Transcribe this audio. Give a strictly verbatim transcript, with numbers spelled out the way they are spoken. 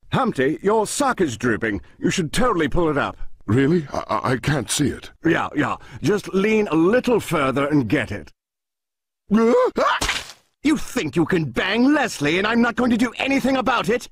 Humpty, your sock is drooping. You should totally pull it up. Really? I, I can't see it. Yeah, yeah. Just lean a little further and get it. You think you can bang Leslie and I'm not going to do anything about it?